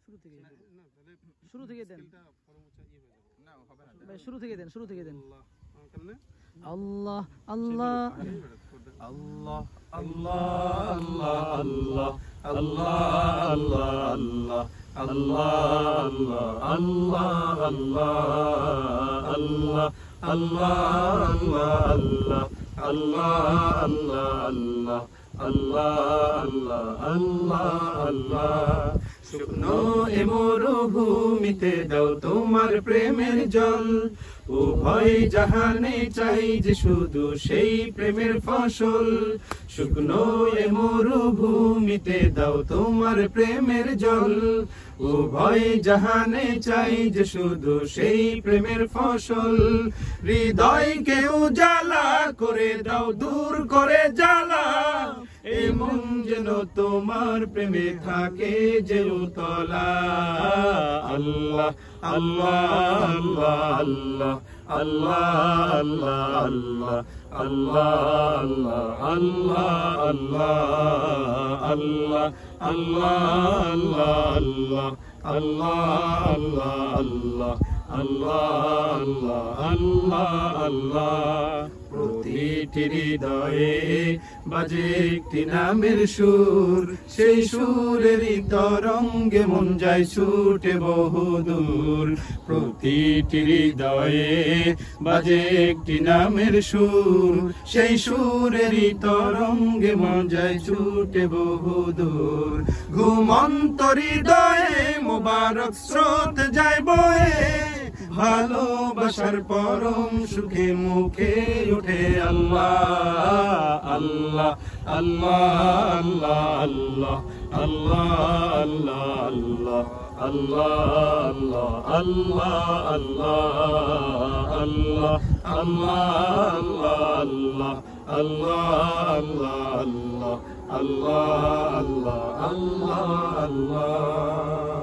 শুরু থেকে না তাহলে শুরু থেকে দেন স্কেলটা পরমোচ্চ হয়ে যাবে না হবে না ভাই শুরু থেকে দেন কেমনে আল্লাহ আল্লাহ আল্লাহ আল্লাহ আল্লাহ আল্লাহ আল্লাহ আল্লাহ আল্লাহ আল্লাহ আল্লাহ আল্লাহ আল্লাহ শুকনো এ মরুভূমিতে দাও তোমার প্রেমের জল উভয় জাহানে চাই যে শুধু সেই প্রেমের ফসল শুকনো এ মরুভূমিতে দাও তোমার প্রেমের জল উভয় জাহানে চাই যে শুধু সেই প্রেমের ফসল হৃদয়কে উজালা করে দাও দূর করে জ্বালা এ মন যেন তোমার প্রেমে থাকে যে উতলা আল্লাহ আল্লাহ আল্লাহ আল্লাহ আল্লাহ আল্লাহ আল্লাহ আল্লাহ আল্লাহ আল্লাহ আল্লাহ প্রতিটি হৃদয়ে বাজে একটি নামের সুর সেই সুরেরই তরঙ্গে মন যায় ছুটে বহুদূর প্রতিটি হৃদয়ে বাজে একটি নামের সুর সেই সুরেরই তরঙ্গে মন যায় ছুটে বহুদূর ঘুমন্ত হৃদয়ে মোবারক স্রোত যায় বয়ে ভালোবাসার পরম সুখে মুখে উঠে আল্লাহ আল্লাহ আল্লাহ আল্লাহ আল্লাহ আল্লাহ আল্লাহ আল্লাহ আল্লাহ আল্লাহ আল্লাহ আল্লাহ